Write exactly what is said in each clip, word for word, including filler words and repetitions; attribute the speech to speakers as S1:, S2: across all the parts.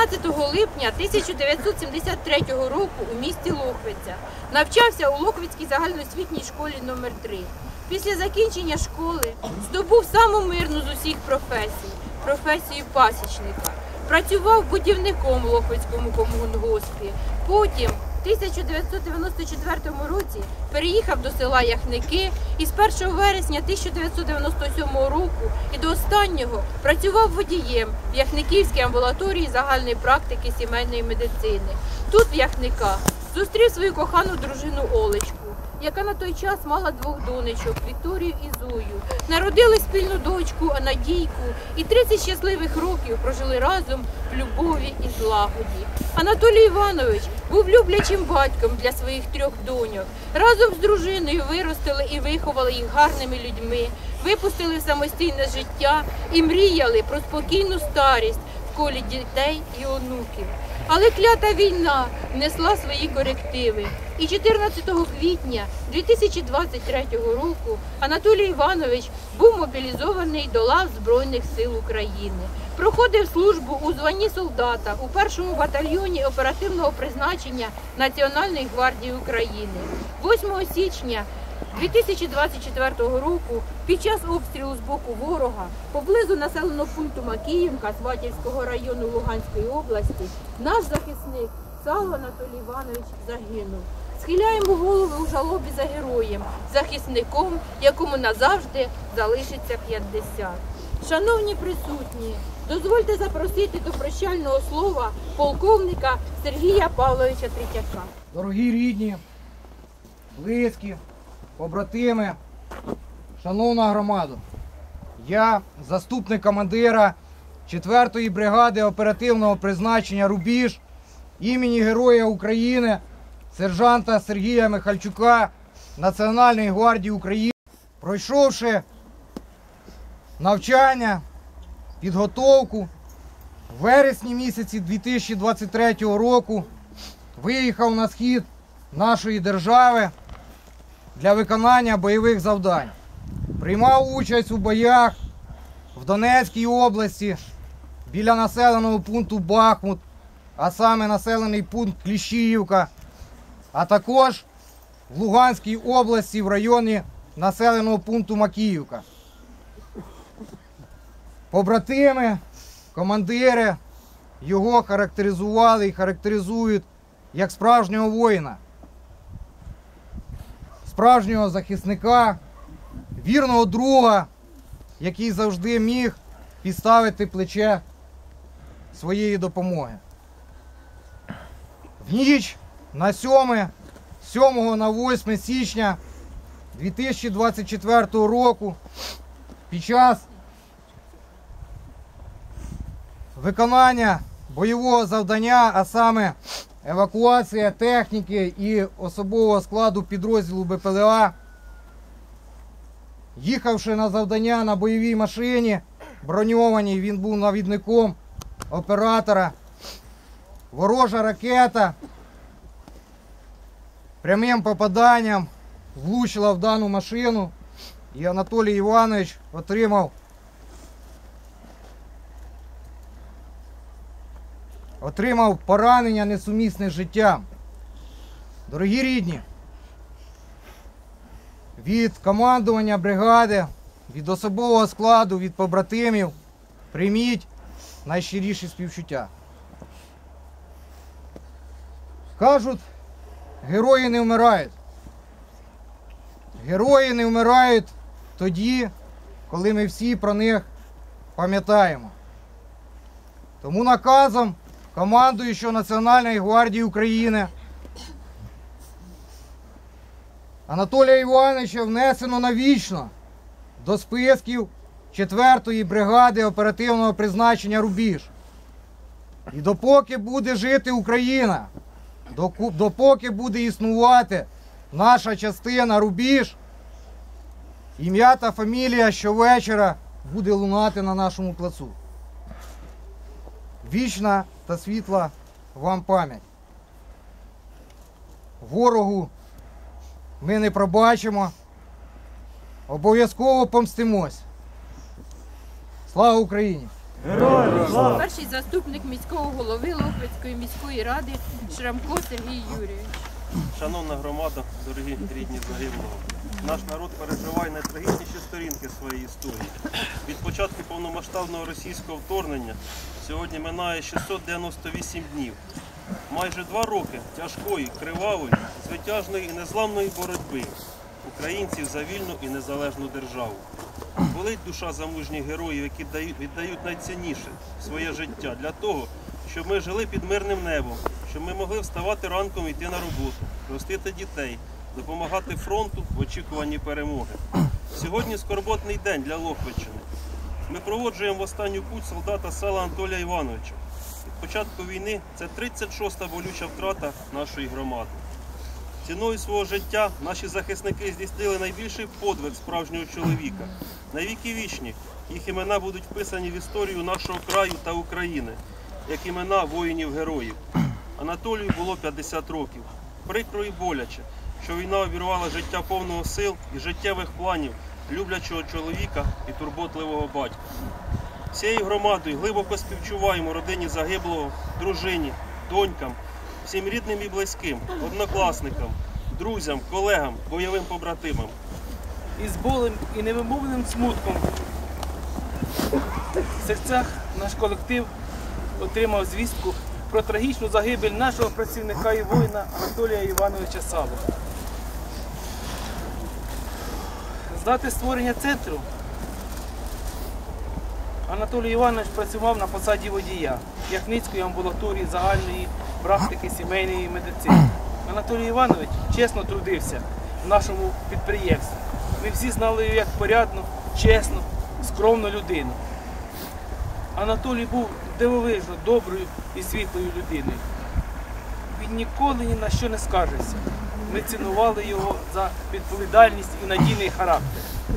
S1: шістнадцятого липня тисяча дев'ятсот сімдесят третього року у місті Лохвиця. Навчався у Лохвицькій загальноосвітній школі номер три. Після закінчення школи здобув саму мирну з усіх професій – професію пасічника. Працював будівником в Лохвицькому комунгоспі. Потім в тисяча дев'ятсот дев'яносто четвертому році переїхав до села Яхники і з першого вересня тисяча дев'ятсот дев'яносто сьомого року і до останнього працював водієм в Яхниківській амбулаторії загальної практики сімейної медицини. Тут, в Яхниках, зустрів свою кохану дружину Олечку, яка на той час мала двох донечок – Вікторію і Зою. Народили спільну дочку Анадійку і тридцять щасливих років прожили разом в любові і злагоді. Анатолій Іванович був люблячим батьком для своїх трьох доньок. Разом з дружиною виростили і виховали їх гарними людьми, випустили в самостійне життя і мріяли про спокійну старість в колі дітей і онуків. Але клята війна внесла свої корективи. І чотирнадцятого квітня дві тисячі двадцять третього року Анатолій Іванович був мобілізований до лав Збройних сил України. Проходив службу у званні солдата у першому батальйоні оперативного призначення Національної гвардії України. восьмого січня дві тисячі двадцять четвертого року під час обстрілу з боку ворога поблизу населеного пункту Макіївка Сватівського району Луганської області наш захисник Сало Анатолій Іванович загинув. Схиляємо голови у жалобі за героєм, захисником, якому назавжди залишиться п'ятдесят. Шановні присутні, дозвольте запросити до прощального слова полковника Сергія Павловича Третьяка.
S2: Дорогі рідні, близькі, побратими, шановна громада, я заступник командира четвертої бригади оперативного призначення «Рубіж» імені Героя України, сержанта Сергія Михальчука Національної гвардії України. Пройшовши навчання, підготовку, в вересні місяці дві тисячі двадцять третього року виїхав на схід нашої держави для виконання бойових завдань. Приймав участь у боях в Донецькій області біля населеного пункту Бахмут, а саме населений пункт Кліщіївка, а також в Луганській області в районі населеного пункту Макіївка. Побратими, командири його характеризували і характеризують як справжнього воїна, справжнього захисника, вірного друга, який завжди міг підставити плече своєї допомоги. В ніч на сьоме, сьомого на восьме січня дві тисячі двадцять четвертого року під час виконання бойового завдання, а саме евакуація техніки і особового складу підрозділу Б П Л А, їхавши на завдання на бойовій машині, броньованій, він був навідником оператора, ворожа ракета прямим попаданням влучила в дану машину, і Анатолій Іванович отримав отримав поранення несумісне з життям. Дорогі рідні, від командування бригади, від особового складу, від побратимів прийміть найщиріші співчуття. Кажуть, герої не вмирають. Герої не вмирають тоді, коли ми всі про них пам'ятаємо. Тому наказом командуючого Національної гвардії України Анатолія Івановича внесено навічно до списків четвертої бригади оперативного призначення «Рубіж». І допоки буде жити Україна, допоки буде існувати наша частина «Рубіж», ім'я та фамілія щовечора буде лунати на нашому плацу. Вічна та світла вам пам'ять. Ворогу ми не пробачимо, обов'язково помстимось. Слава Україні!
S3: Героям слава!
S1: Перший заступник міського голови Лохвицької міської ради Шрамко Сергій Юрійович.
S4: Шановна громада, дорогі рідні загиблого, наш народ переживає найтрагічніші сторінки своєї історії. Від початку повномасштабного російського вторгнення сьогодні минає шістсот дев'яносто вісім днів. Майже два роки тяжкої, кривавої, звитяжної і незламної боротьби українців за вільну і незалежну державу. Болить душа замужніх героїв, які віддають найцінніше – своє життя для того, щоб ми жили під мирним небом, щоб ми могли вставати ранком і йти на роботу, ростити дітей, допомагати фронту в очікуванні перемоги. Сьогодні скорботний день для Лохвиччини. Ми проводжуємо в останню путь солдата села Анатолія Івановича. Від початку війни це тридцять шоста болюча втрата нашої громади. Ціною свого життя наші захисники здійснили найбільший подвиг справжнього чоловіка. На віки вічні їх імена будуть вписані в історію нашого краю та України, як імена воїнів-героїв. Анатолію було п'ятдесят років. Прикро і боляче, що війна обірвала життя повного сил і життєвих планів люблячого чоловіка і турботливого батька. Всією громадою глибоко співчуваємо родині загиблого, дружині, донькам, всім рідним і близьким, однокласникам, друзям, колегам, бойовим побратимам.
S5: Із болем і невимовним смутком в серцях наш колектив отримав звістку про трагічну загибель нашого працівника і воїна Анатолія Івановича Саву. З дати створення центру Анатолій Іванович працював на посаді водія Яхницької амбулаторії загальної практики сімейної медицини. Анатолій Іванович чесно трудився в нашому підприємстві. Ми всі знали його як порядну, чесну, скромну людину. Анатолій був дивовижно доброю і світлою людиною. Він ніколи ні на що не скаржився. Ми цінували його за відповідальність і надійний характер.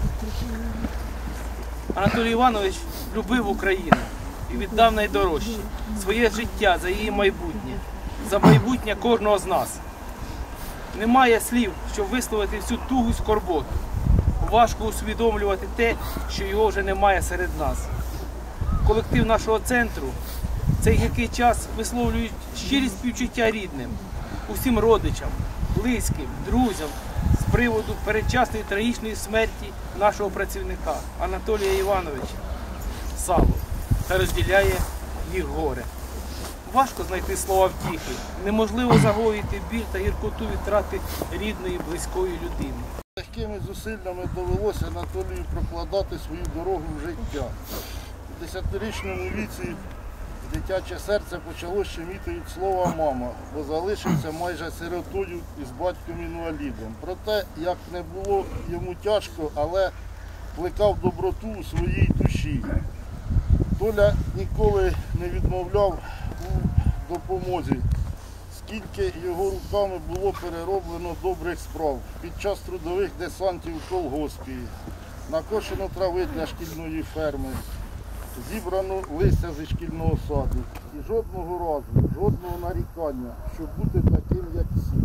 S5: Анатолій Іванович любив Україну і віддав найдорожче – своє життя за її майбутнє, за майбутнє кожного з нас. Немає слів, щоб висловити всю тугу й скорботу. Важко усвідомлювати те, що його вже немає серед нас. Колектив нашого центру в цей гіркий час висловлюють щирі співчуття рідним, усім родичам, близьким, друзям з приводу передчасної трагічної смерті нашого працівника Анатолія Івановича Саву та розділяє їх горе. Важко знайти слова втіхи, неможливо загоїти біль та гіркоту від втрати рідної, близької людини.
S6: Легкими зусиллями довелося Анатолію прокладати свою дорогу в життя. У десятирічному віці дитяче серце почало щеміти від слова «мама», бо залишився майже сиротою із батьком-інвалідом. Проте, як не було йому тяжко, але плекав доброту у своїй душі. Толя ніколи не відмовляв у допомозі, скільки його руками було перероблено добрих справ під час трудових десантів у колгоспі, накошено трави для шкільної ферми, зібрано листя зі шкільного саду. І жодного разу, жодного нарікання, щоб бути таким, як всі.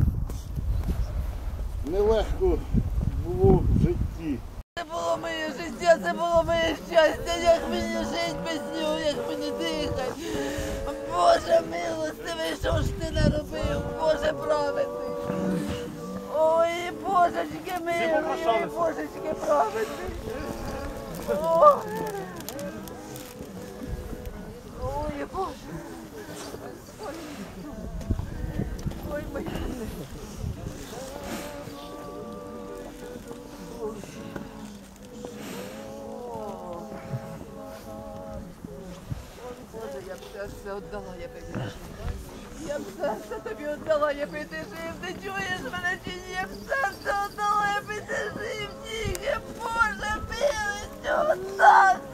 S6: Нелегко було в житті.
S7: Це було моє життя, це було моє щастя, як мені жити без нього, як мені дихати. Боже милостивий, що ж ти наробив, Боже праведний. Ой, Божечки милий, Божечки праведний. Ой, ой, Боже. Ой, моя. Я б це все віддала, я би жив. Я б це все тобі віддала, я би ти жив. Ти чуєш мене чи ні? Я б це все віддала, я би ти жив. Ні, Боже, милостю, так.